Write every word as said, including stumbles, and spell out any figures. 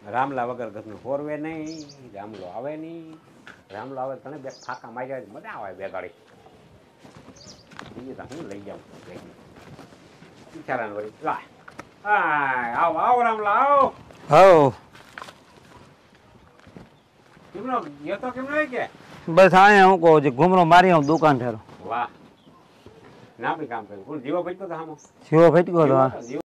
રામલા વગર ઘરનું હોરવે નહીં, રામલો આવે નહીં. રામલો આવે તને બે ફાંકા માર્યા મજા આવે બે ગાડી. બીજી તો હું લઈ જાઉં બિચારાને વળી. લા આવો આવો રામલા આવો. હવ કેમનો ગયો તો કેમનો કે બસ અહીંયા હું કહું છું ઘૂમરો મારી આવું દુકાન ઠેરો. વાહ ના બી કામ કર્યું. કોણ જીવો ભટકો તો હામો? જીવો ફટકો તો જીવો